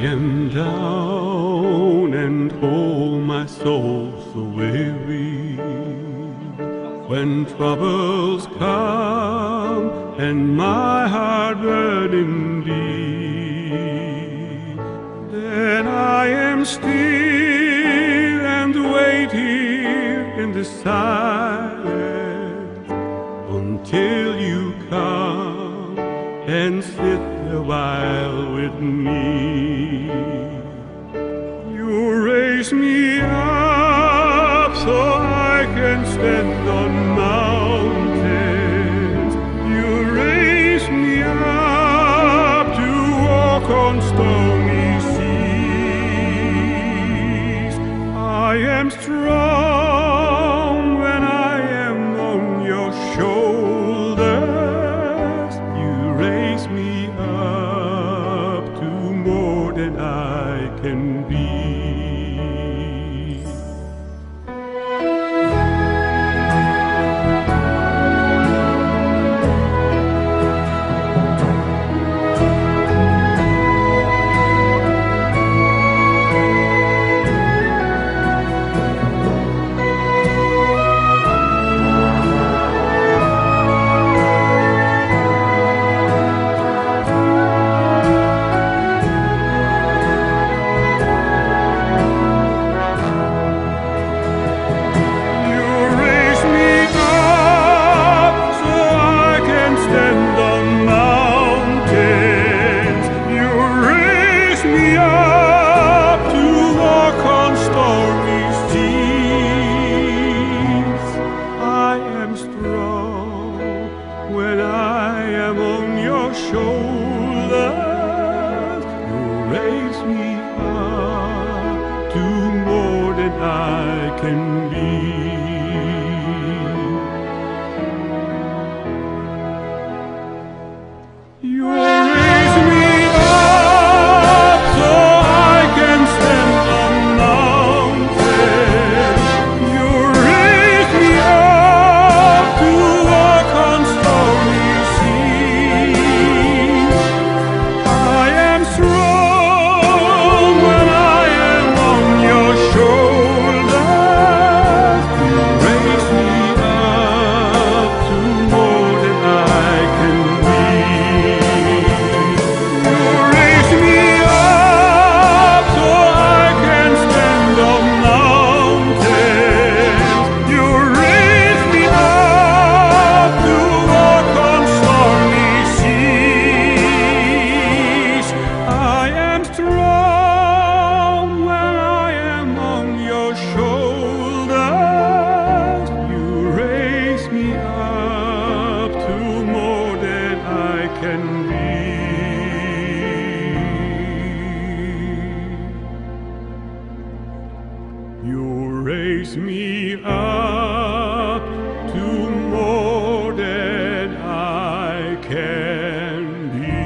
am down and oh my soul so weary, when troubles come and my heart burden deep, then I am still and wait here in the silence until you come and sit a while with me. You raise me up so I can stand on mountains. You raise me up to walk on stony seas. I am strong when I am on your shoulders. You raise me up to more than I can be. When I am on your shoulders, you raise me up to more than I can be. You raise me up so I can stand on mountains. You raise me up to walk on stony seas. I am strong when I am on your shoulders. You raise me up to more than I can be. You raise me up so I can stand on mountains. You raise me up to walk on stormy seas. I am strong when I am on your shoulders. You raise me up to more than I can be. You raise me up to more than I can be.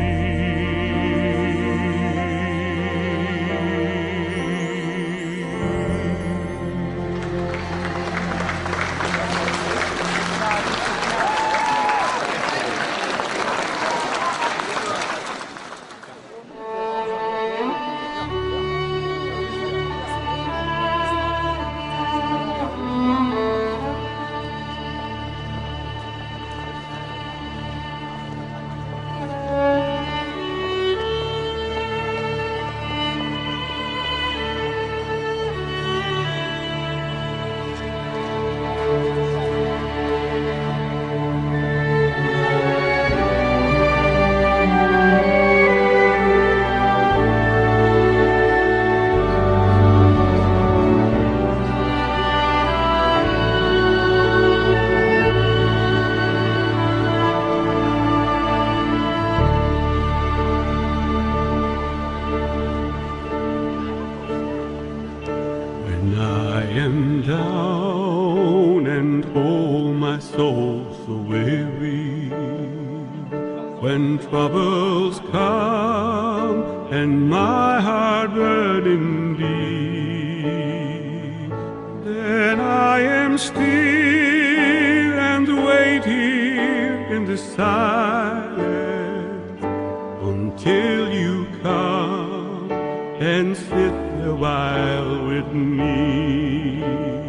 When I am down and oh my soul so weary, when troubles come and my heart burden deep, then I am still and wait here in the silence until you come can sit a while with me.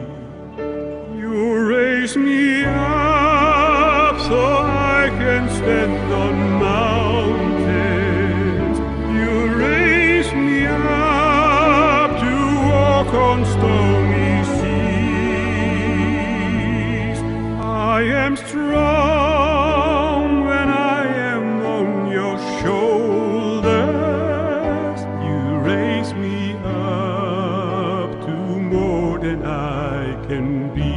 You raise me up so I can stand on mountains. You raise me up to walk on stony seas. I am strong when I am on your shoulders. You raise me up to more than I can be.